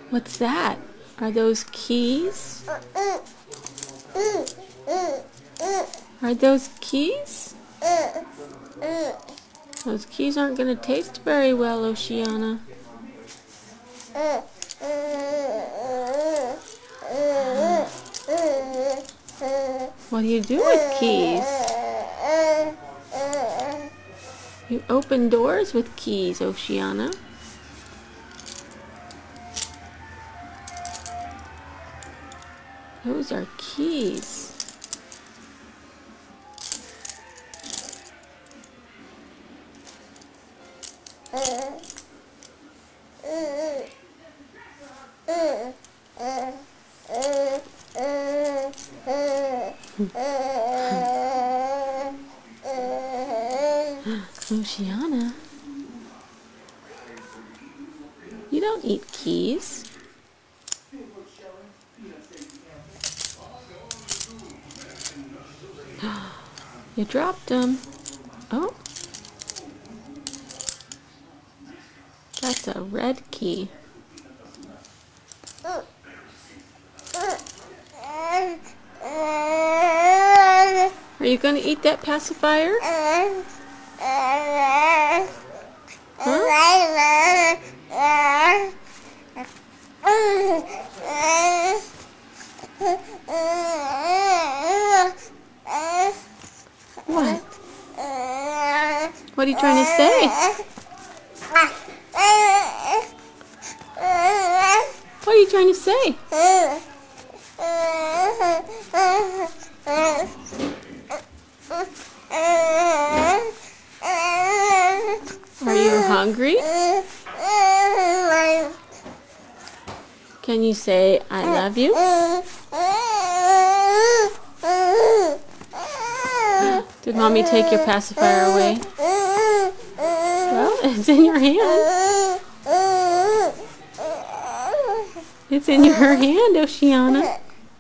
What's that? Are those keys? Are those keys? Those keys aren't going to taste very well, Oceana. What do you do with keys? You open doors with keys, Oceana. Those are keys. Oceana, you don't eat keys. You dropped them. Oh, that's a red key. Are you going to eat that pacifier? Huh? What? What are you trying to say? What are you trying to say? Are you hungry? Can you say, I love you? Did Mommy take your pacifier away? Well, it's in your hand. It's in your hand, Oceana.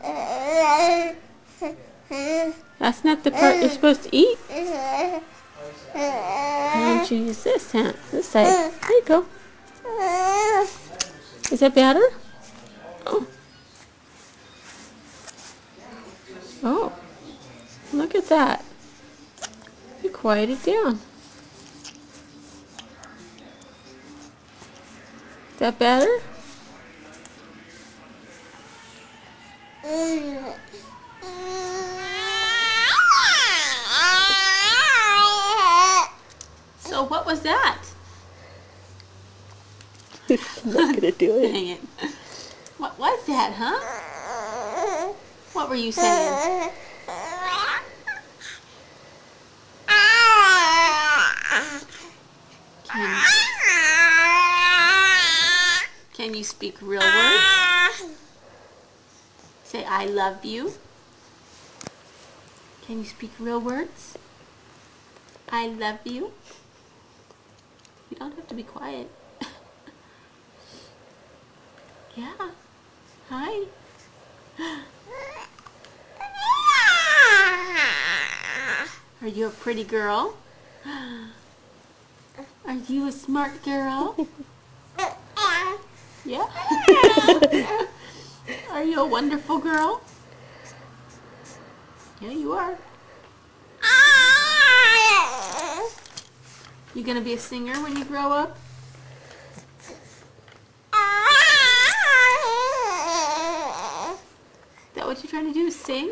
That's not the part you're supposed to eat. Why don't you use this hand? This side. There you go. Is that better? Oh. Oh. Look at that. You quieted down. Is that better? So what was that? I'm not gonna do it. Dang it. What was that, huh? What were you saying? Can you speak real words? Say, I love you. Can you speak real words? I love you. You don't have to be quiet. Yeah. Hi. Are you a pretty girl? Are you a smart girl? Yeah. Are you a wonderful girl? Yeah, you are. You gonna be a singer when you grow up? Is that what you're trying to do, sing?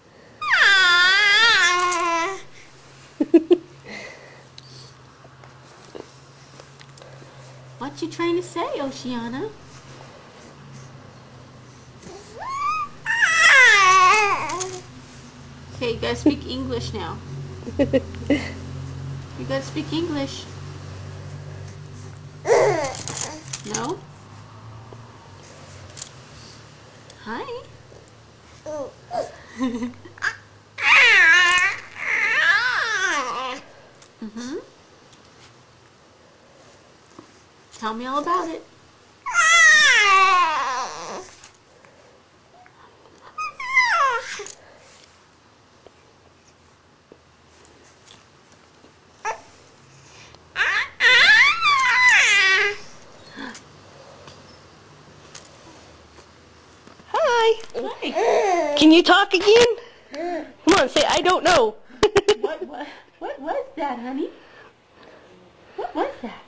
What you trying to say, Oceana? Okay, you gotta speak English now. You gotta speak English. No? Hi. Mm-hmm. Tell me all about it. Hi. Hi. Can you talk again? Come on, say I don't know. What was that, honey? What was that?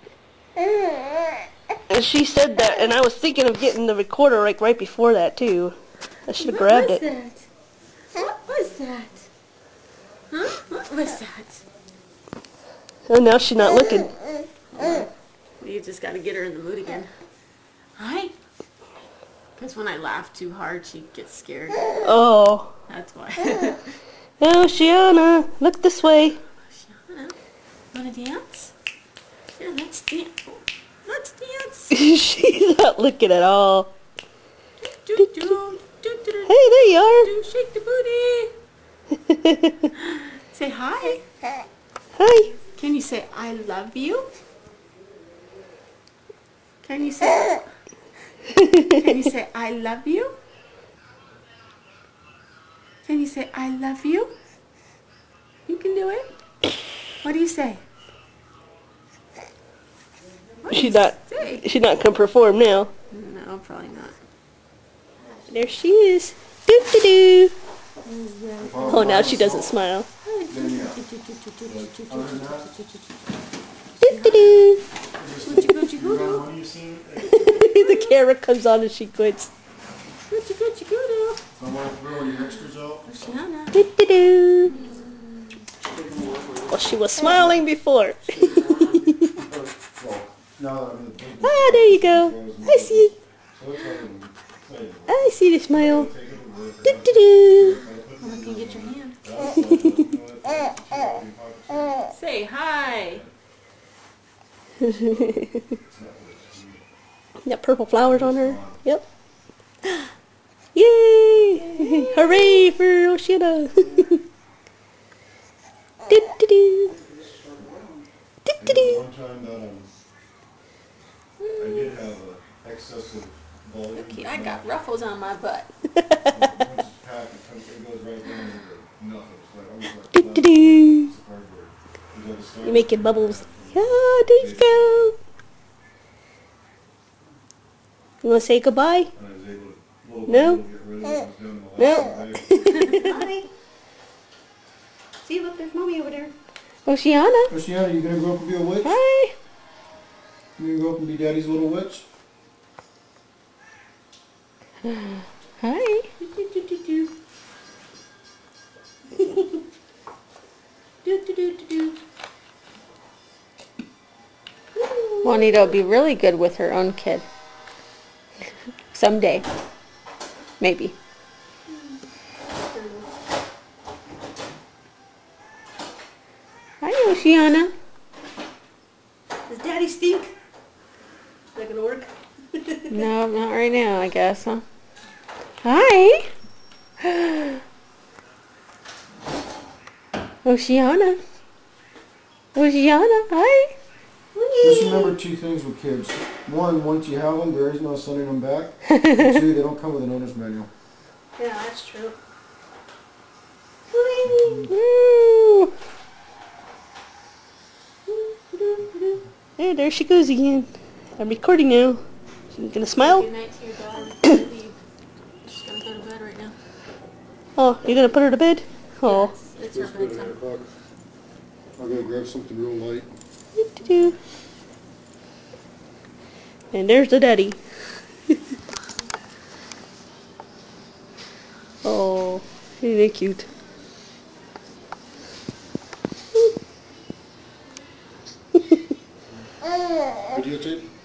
And she said that, and I was thinking of getting the recorder like right before that too. I should have grabbed it. What was that? Huh? What was that? Oh, now she's not looking. You just got to get her in the mood again. Hi. Because when I laugh too hard, she gets scared. Oh. That's why. Oh, Shiana, look this way. Shiana, want to dance? Yeah, let's dance. Let's dance. She's not looking at all. Do, do, do, do, do, Hey, there you are. do, shake the booty. Say hi. Hi. Can you say I love you? Can you say I love you? Can you say I love you? You can do it. What do you say? What do you say? She's not gonna perform now. No, probably not. There she is. Doo doo doo. Oh, now she doesn't smile. Doo doo doo. The camera comes on and she quits. Doo doo doo. Well, she was smiling before. Ah, there you go. I see. I see the smile. Doo doo doo. Well, can you get your hand? Say hi. Got purple flowers on her. Yep. Yay! Hooray for Oceana! Do-do-do. Do-do-do. One time that I did have a excessive volume. Okay, I got ruffles on my butt. Once it's packed, it goes right down to nothing. It's like, almost like Do-do-do. it's cardboard. You gotta start- You're making bubbles. Yeah, there you go. You want to say goodbye? And I was able to little No? by little get rid of it. I was doing the last No. day. Hi. See, look, there's mommy over there. Oceana. Oceana, you gonna grow up and be a witch? Hi. You gonna grow up and be daddy's little witch? Hi. Do-do-do-do-do. Do-do-do-do-do. Juanita will be really good with her own kid. Someday. Maybe. Hi, Oceana. Does Daddy stink? Is that gonna work? No, not right now, I guess, huh? Hi. Oceana. Oceana, hi. Just remember two things with kids. One, once you have them, there is no sending them back. And two, they don't come with an owner's manual. Yeah, that's true. Woo. There she goes again. I'm recording now. She's gonna smile. Good night to your daughter before you leave. She's gonna go to bed right now. Oh, you're gonna put her to bed? Oh. It's her Let's go to 9 bedtime. o'clock. I'll go grab something real light. Doo-doo-doo. And there's the daddy. Oh, isn't it cute? Videotape?